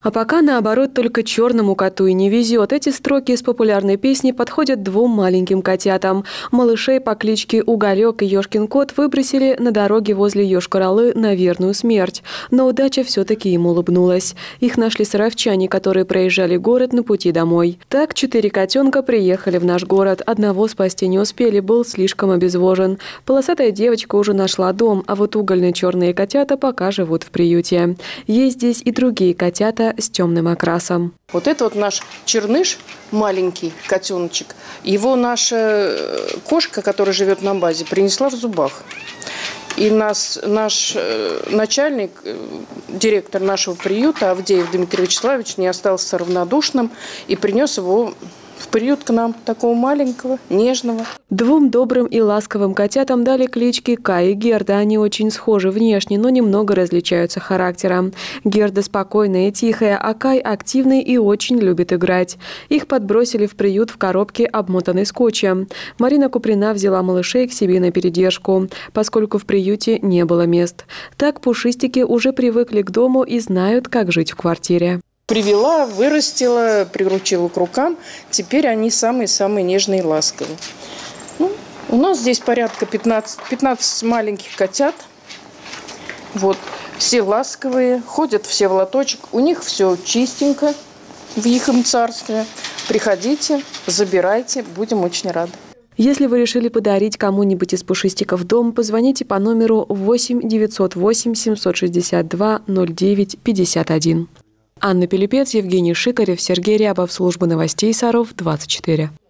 А пока, наоборот, только черному коту и не везет. Эти строки из популярной песни подходят двум маленьким котятам. Малышей по кличке Уголек и Ёшкин кот выбросили на дороге возле Йошкар-Олы на верную смерть. Но удача все-таки им улыбнулась. Их нашли саровчане, которые проезжали город на пути домой. Так 4 котенка приехали в наш город. Одного спасти не успели, был слишком обезвожен. Полосатая девочка уже нашла дом, а вот угольно-черные котята пока живут в приюте. Есть здесь и другие котята с темным окрасом. Вот это вот наш черныш, маленький котеночек. Его наша кошка, которая живет на базе, принесла в зубах. И наш начальник, директор нашего приюта, Авдеев Дмитрий Вячеславович, не остался равнодушным и принес его в приют к нам, такого маленького, нежного. Двум добрым и ласковым котятам дали клички Кай и Герда. Они очень схожи внешне, но немного различаются характером. Герда спокойная и тихая, а Кай активный и очень любит играть. Их подбросили в приют в коробке, обмотанной скотчем. Марина Куприна взяла малышей к себе на передержку, поскольку в приюте не было мест. Так пушистики уже привыкли к дому и знают, как жить в квартире. Привела, вырастила, приручила к рукам. Теперь они самые-самые нежные и ласковые. Ну, у нас здесь порядка 15 маленьких котят. Вот, все ласковые, ходят все в лоточек. У них все чистенько в их царстве. Приходите, забирайте, будем очень рады. Если вы решили подарить кому-нибудь из пушистиков дом, позвоните по номеру 8 908 762 09 51. Анна Пилипец, Евгений Шикарев, Сергей Рябов. Служба новостей Саров, 24.